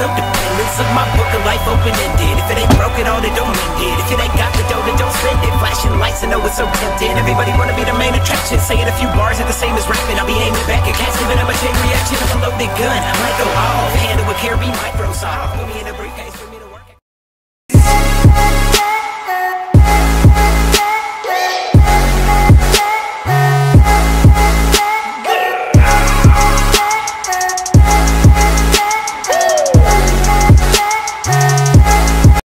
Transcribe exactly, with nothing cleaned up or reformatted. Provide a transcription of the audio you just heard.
so dependence of my book of life open-ended. If it ain't broken, all it don't mend it. If it ain't got the dough, then don't spend it. Flashing lights, I know it's so tempting. Everybody wanna be the main attraction. Saying a few bars are the same as rapping. I'll be aiming back at cats, giving them a chain reaction of a loaded gun. Might go off, handle with carry, might throw soft. Put me in a briefcase.